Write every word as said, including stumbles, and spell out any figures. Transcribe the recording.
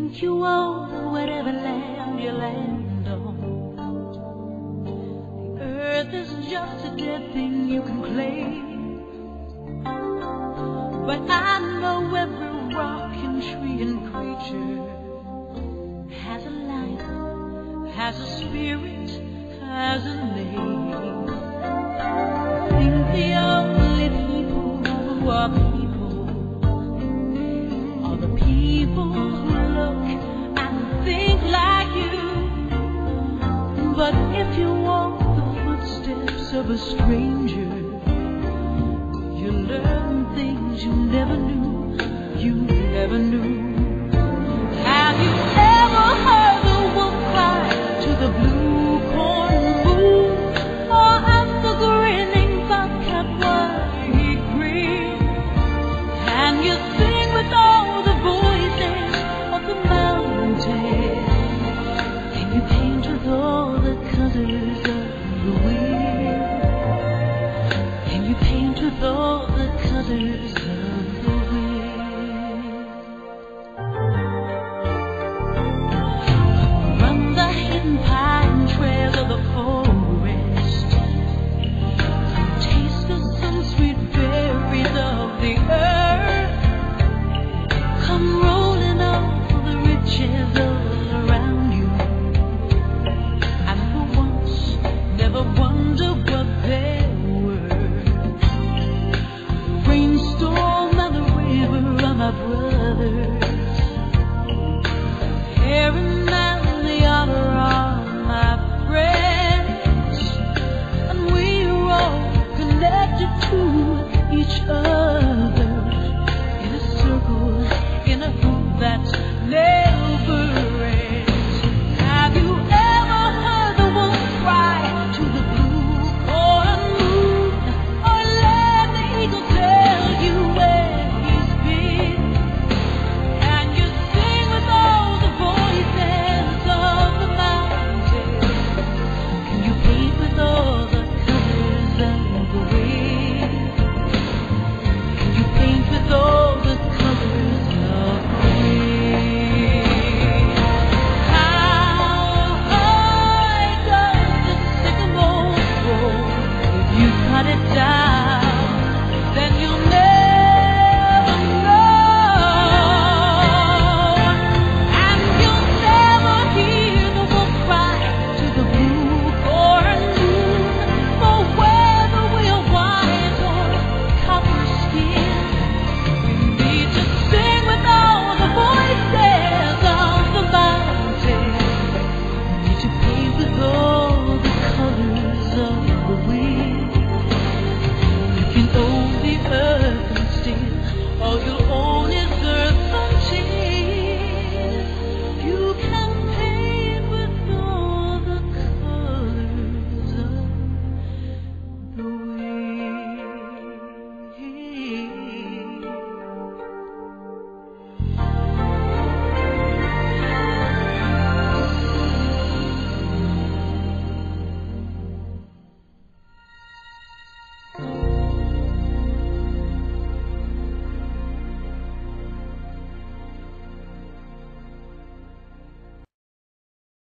think you own whatever land you land on. The earth is just a dead thing you can claim, but I know every rock and tree and creature has a life, has a spirit, has a name. I think the only people who are people are the people who look and think like you. But if you walk the footsteps of a stranger, you learn things you never knew, you never knew. Have you ever heard the wolf cry to the blue corn moon, or at the grinning bobcat while he grins? Can you sing with all the voices of the mountain? Can you paint with all the colors of the wind? Can you paint with all the colors of the wind? Run the hidden pine trails of the forest, taste of some sweet berries of the earth. Come rolling up the riches all around you, and for once never wonder what they were. Rainstorm and the river are my brothers, Heron and the otter are my friends, and we're all connected to each other in a circle, in a hoop that never ends. Have you ever heard the wolf cry to the blue corn moon, or let the eagle tell you where he's been? Can you sing with all the voices of the mountain? Can you paint with all the colors of the wind? Can you paint with all the colors of the wind? How high does the sycamore grow if you cut it down?